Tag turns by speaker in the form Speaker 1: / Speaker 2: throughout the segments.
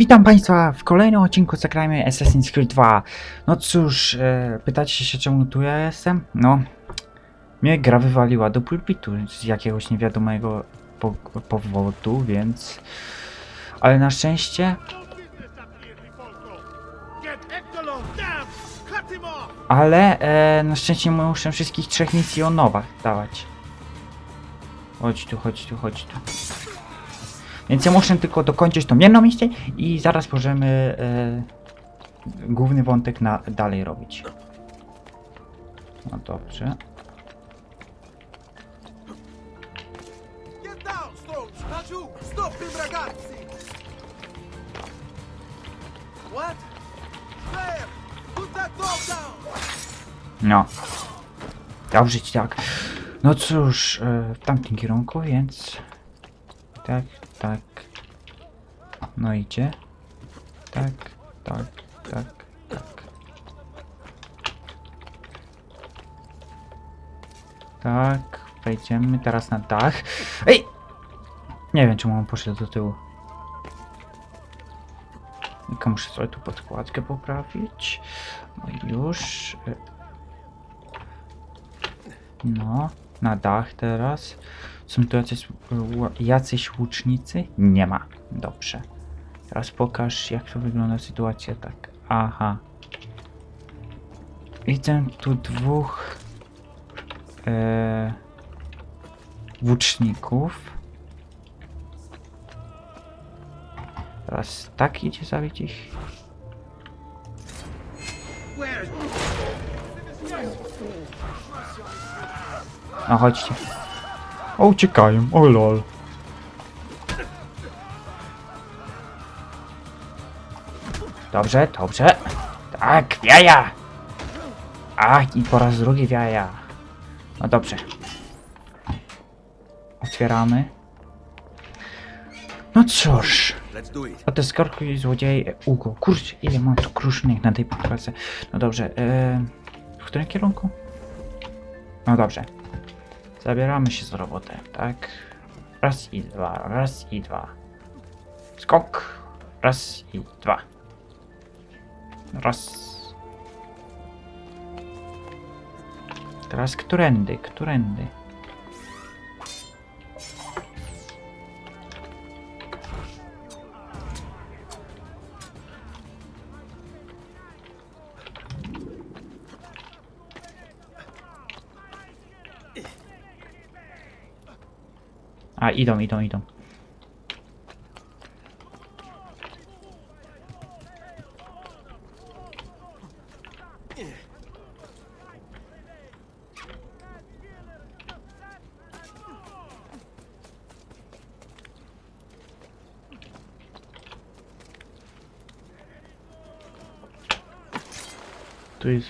Speaker 1: Witam Państwa w kolejnym odcinku Zagrajmy Assassin's Creed 2. No cóż, pytacie się czemu tu ja jestem? No, mnie gra wywaliła do pulpitu z jakiegoś niewiadomego powodu, więc... Ale na szczęście... na szczęście muszę wszystkich trzech misji o nowach dawać. Chodź tu, chodź tu, chodź tu. Więc ja muszę tylko dokończyć tą jedną misję i zaraz możemy główny wątek dalej robić. No dobrze. No. Dobrze ci tak. No cóż, w tamtym kierunku, więc... Tak, tak. No idzie. Tak, tak, tak, tak. Tak, wejdziemy teraz na dach. Ej! Nie wiem, czemu on poszedł do tyłu. Tylko muszę sobie tu podkładkę poprawić. No i już. No, na dach teraz. Są tu jacyś łucznicy? Nie ma. Dobrze. Teraz pokaż, jak to wygląda sytuacja tak. Aha. Widzę tu dwóch łuczników. Teraz tak idzie zabić ich. No chodźcie. O, uciekają, o lol. Dobrze, dobrze. Tak, wiaja! Ach, i po raz drugi wiaja. No dobrze. Otwieramy. No cóż. A te skorki i złodzieje Ugo. Kurczę, ile mam tu krusznych na tej podkładce. No dobrze, w którym kierunku? No dobrze. Zabieramy się za robotę, tak? Raz i dwa, raz i dwa. Skok. Raz i dwa. Raz. Teraz którędy, którędy? A, idą. Tu jest...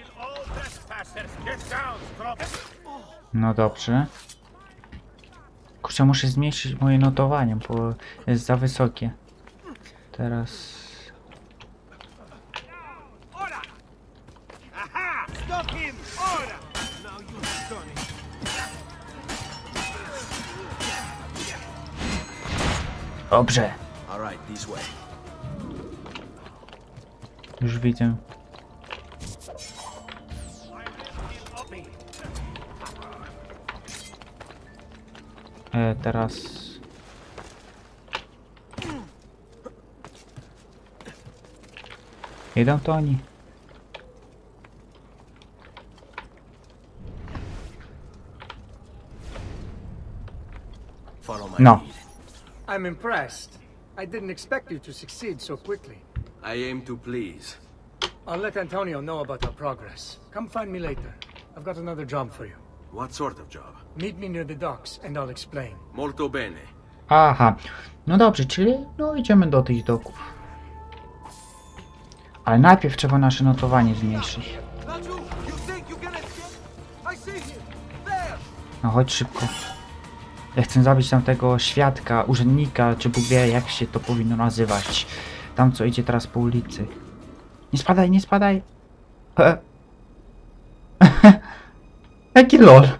Speaker 1: No dobrze. Kurczę, muszę zmniejszyć moje notowanie, bo jest za wysokie. Teraz... Dobrze. Już widzę. Teraz... Idą to oni. No.
Speaker 2: I'm impressed. I didn't expect you to succeed so quickly.
Speaker 3: I aim to please.
Speaker 2: I'll let Antonio know about our progress. Come find me later. I've got another job for you.
Speaker 3: What sort of job?
Speaker 2: Meet me near the docks and I'll explain.
Speaker 3: Molto bene.
Speaker 1: Aha. No dobrze, czyli no idziemy do tych doków. Ale najpierw trzeba nasze notowanie zmniejszyć. No chodź szybko. Ja chcę zabić tamtego świadka, urzędnika, czy Bóg wie jak się to powinno nazywać. Tam co idzie teraz po ulicy. Nie spadaj, nie spadaj! Jaki lol!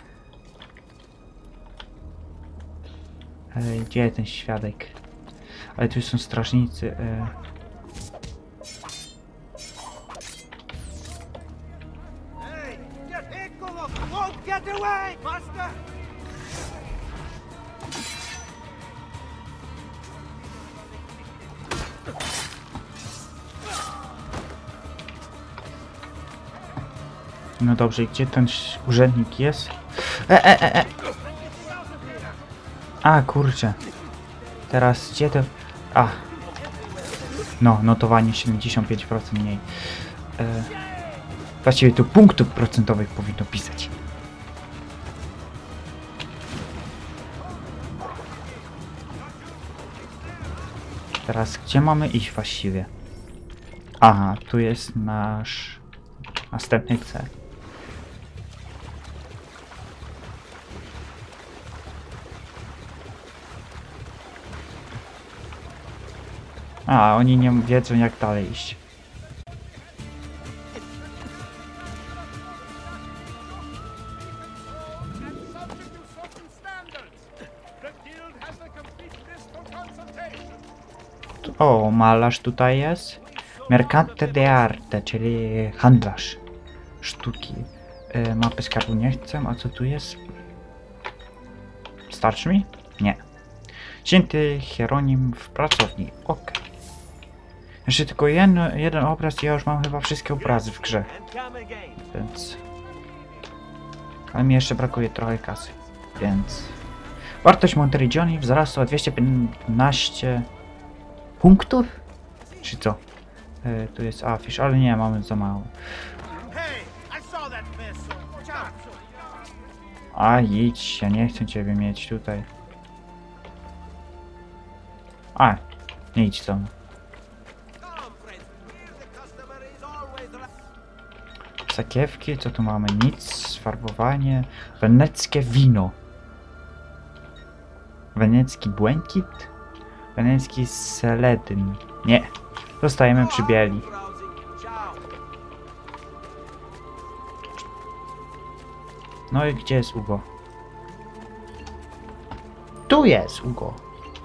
Speaker 1: Gdzie ten świadek? Ale tu są strażnicy. No dobrze, gdzie ten urzędnik jest? A, kurczę. Teraz gdzie to... A. No, notowanie 75% mniej. Właściwie tu punktów procentowych powinno pisać. Teraz gdzie mamy iść właściwie? Aha, tu jest nasz następny cel. A, oni nie wiedzą jak dalej iść. O, malarz tutaj jest. Mercante de arte, czyli handlarz sztuki. Mapy skarbu nie chcę, a co tu jest? Starczy mi? Nie. Święty Hieronim w pracowni. Ok. Jeszcze tylko jeden obraz i ja już mam chyba wszystkie obrazy w grze. Więc... Ale mi jeszcze brakuje trochę kasy. Więc... Wartość Monteriggioni wzrosła o 215 punktów? Czy co? Tu jest afisz, ale nie, mamy za mało. A idź, ja nie chcę ciebie mieć tutaj. A, nie idź tam. Sakiewki, co tu mamy? Nic, farbowanie. Weneckie wino. Wenecki błękit. Wenecki seledyn. Nie, zostajemy przy bieli. No i gdzie jest Ugo? Tu jest Ugo.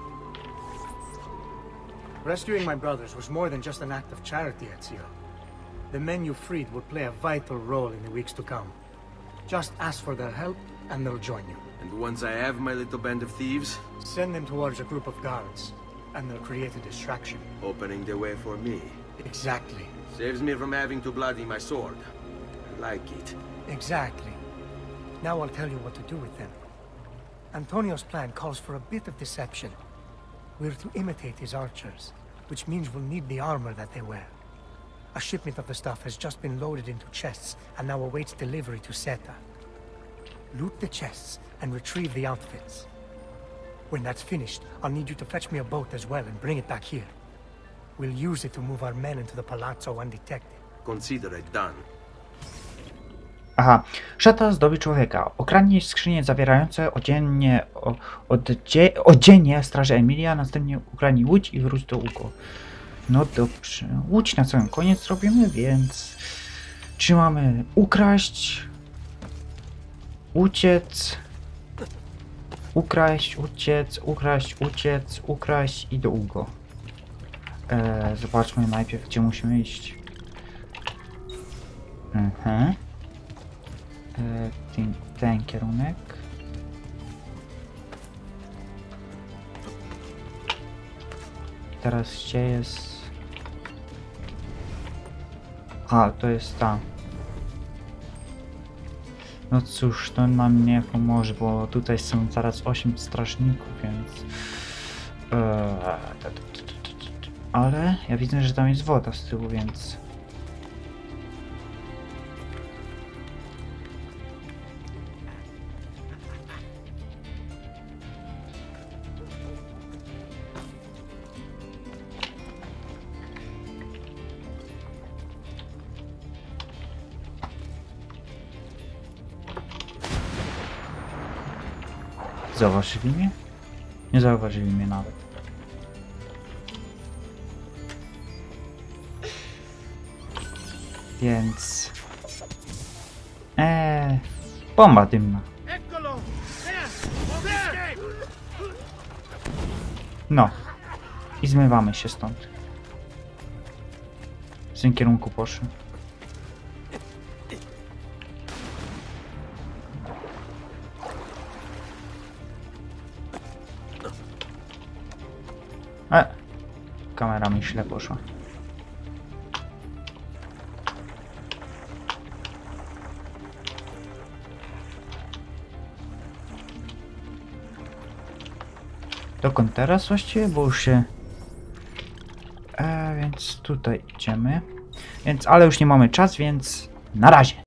Speaker 2: Rescuing my brothers was more than just an act of charity, Ezio. The men you freed will play a vital role in the weeks to come. Just ask for their help, and they'll join you.
Speaker 3: And once I have my little band of thieves,
Speaker 2: Send them towards a group of guards, and they'll create a distraction.
Speaker 3: opening the way for me.
Speaker 2: Exactly.
Speaker 3: Saves me from having to bloody my sword. I like it.
Speaker 2: Exactly. Now I'll tell you what to do with them. Antonio's plan calls for a bit of deception. We're to imitate his archers, which means we'll need the armor that they wear. A shipment of the stuff has just been loaded into chests and now awaits delivery to Seta. Loot the chests and retrieve the outfits. When that's finished, I'll need you to fetch me a boat as well and bring it back here. We'll use it to move our men into the palazzo undetected.
Speaker 3: Consider it done.
Speaker 1: Aha. Szata zdobi człowieka. Okradnij skrzynie zawierające odzienie straży Emilia, następnie ukradnij łódź i wróć do Ugo. No dobrze. Łódź na sam koniec robimy, więc... Czy mamy ukraść? Uciec? Ukraść, uciec, ukraść, uciec, ukraść i do Ugo. Zobaczmy najpierw, gdzie musimy iść. Ten kierunek. Teraz gdzie jest... A, to jest tam. No cóż, to nam nie pomoże, bo tutaj są zaraz 8 strażników, więc... Ale ja widzę, że tam jest woda z tyłu, więc... Zauważyli mnie? Nie zauważyli mnie nawet. Więc... bomba dymna. No. I zmywamy się stąd. W tym kierunku poszły. Kamera mi źle poszła. Dokąd teraz właściwie? Bo już się... więc tutaj idziemy. Więc, ale już nie mamy czas, więc na razie.